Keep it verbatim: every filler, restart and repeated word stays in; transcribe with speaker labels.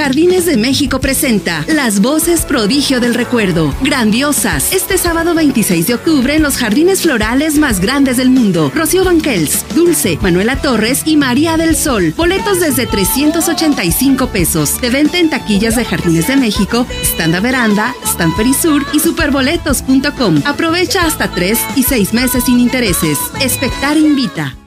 Speaker 1: Jardines de México presenta Las Voces Prodigio del Recuerdo. Grandiosas. Este sábado veintiséis de octubre en los jardines florales más grandes del mundo. Rocío Banquels, Dulce, Manuela Torres y María del Sol. Boletos desde trescientos ochenta y cinco pesos. De venta en taquillas de Jardines de México, Stand a Veranda, Stand Perisur y superboletos punto com. Aprovecha hasta tres y seis meses sin intereses. Espectar invita.